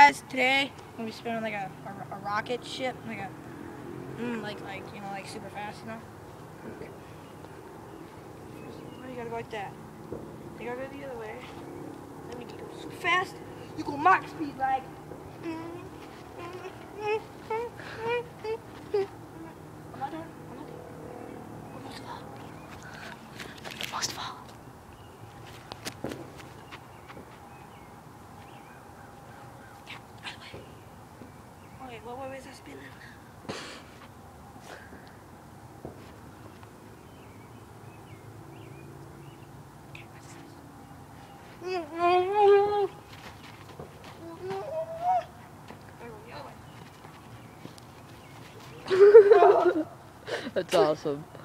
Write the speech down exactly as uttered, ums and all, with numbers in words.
Guys, today I'm gonna be spinning like a, a, a rocket ship, like a, mm, like like you know, like super fast, you know. Oh, you gotta go like that. You gotta go the other way. Let me go so fast. You go Mach speed, like. I'm not done. I'm not done. Almost of all. Most of all. Okay, what way is that spinning? Okay, what's this? That's awesome.